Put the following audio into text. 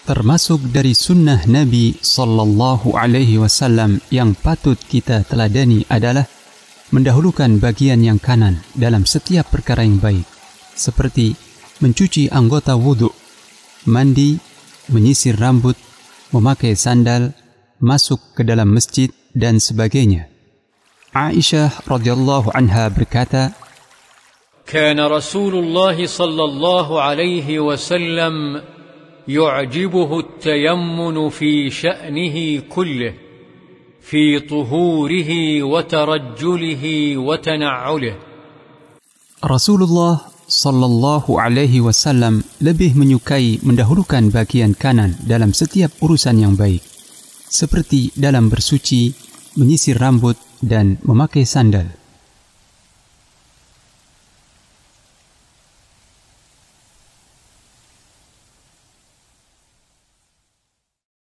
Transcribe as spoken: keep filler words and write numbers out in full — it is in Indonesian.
Termasuk dari sunnah Nabi Sallallahu Alaihi Wasallam yang patut kita teladani adalah mendahulukan bagian yang kanan dalam setiap perkara yang baik, seperti mencuci anggota wudhu, mandi, menyisir rambut, memakai sandal, masuk ke dalam masjid, dan sebagainya. Aisyah radhiyallahu anha berkata, "Kana Rasulullah sallallahu alaihi wasallam yu'jibuhu at-tayammun fi sya'nihi kullihi, fi tuhurihi wa tarajjulihi wa tana'ulihi." Rasulullah sallallahu alaihi wasallam lebih menyukai mendahulukan bagian kanan dalam setiap urusan yang baik, seperti dalam bersuci, menyisir rambut, dan memakai sandal.